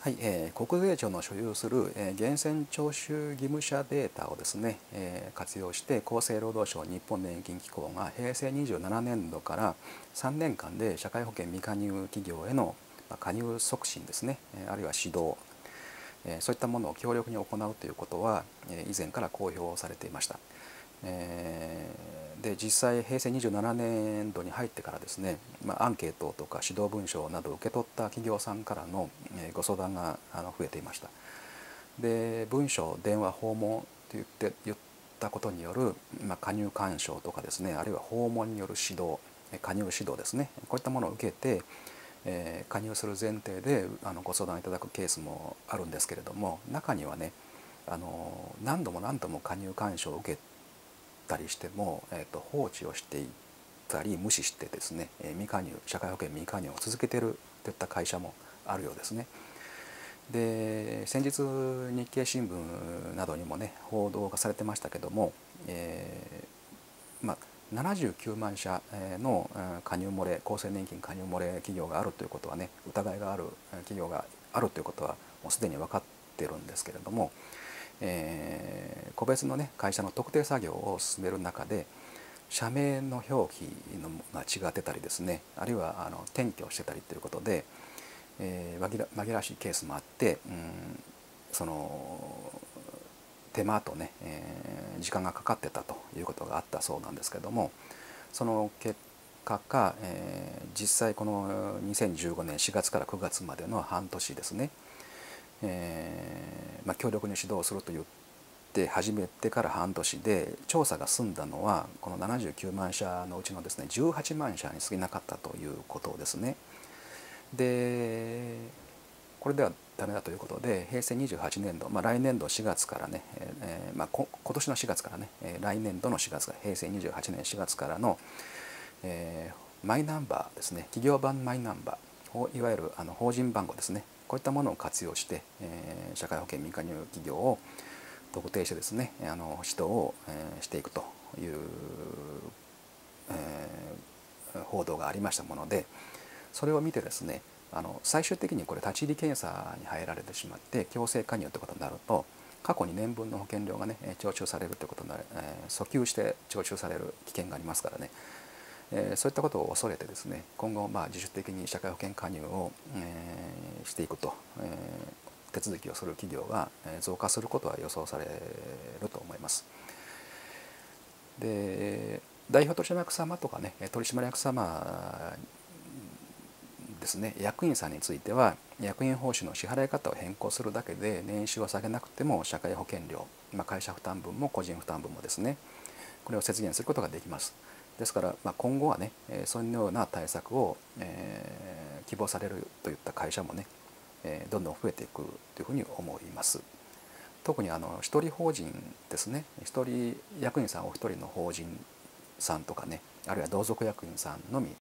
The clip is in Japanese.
はい、国税庁の所有する、源泉徴収義務者データをですね、活用して厚生労働省日本年金機構が平成27年度から3年間で社会保険未加入企業への加入促進ですね、あるいは指導、そういったものを強力に行うということは、以前から公表されていました。で実際平成27年度に入ってからですね、アンケートとか指導文書などを受け取った企業さんからのご相談が増えていました。で文書電話訪問と言ったことによる、加入干渉とかですね、あるいは訪問による指導、加入指導ですね、こういったものを受けて、加入する前提でご相談いただくケースもあるんですけれども、中にはね何度も何度も加入干渉を受けたりしても、放置をしていたり無視してですね、未加入社会保険未加入を続けているといった会社もあるようですね。で先日日経新聞などにもね報道がされてましたけども、79万社の加入漏れ厚生年金加入漏れ企業があるということはね、疑いがある企業があるということはもうすでに分かっているんですけれども、個別のね会社の特定作業を進める中で社名の表記のが違ってたりですね、あるいは転居してたりということで、紛らわしいケースもあって、その手間とね、時間がかかってたということがあったそうなんですけども、その結果か、実際この2015年4月から9月までの半年ですね、強力に指導すると言って始めてから半年で調査が済んだのはこの79万社のうちのですね18万社に過ぎなかったということですね。でこれではダメだということで平成28年度、来年度4月からね、今年の4月からね、来年度の4月から平成28年4月からの、マイナンバーですね、企業版マイナンバー、いわゆる法人番号ですね、こういったものを活用して、社会保険未加入企業を特定してですね指導をしていくという、報道がありましたもので、それを見てですね最終的にこれ立ち入り検査に入られてしまって強制加入ということになると過去2年分の保険料がね徴収されるということになる、訴求して徴収される危険がありますからね、そういったことを恐れてですね今後自主的に社会保険加入を、していくと、手続きをする企業が増加することは予想されると思います。で代表取締役様とかね取締役様ですね、役員さんについては役員報酬の支払い方を変更するだけで年収を下げなくても社会保険料、会社負担分も個人負担分もですねこれを節減することができます。ですから、今後はねそのような対策を、希望されるといった会社もね、どんどん増えていくというふうに思います。特に一人法人ですね、一人役員さんお一人の法人さんとかね、あるいは同族役員さんのみ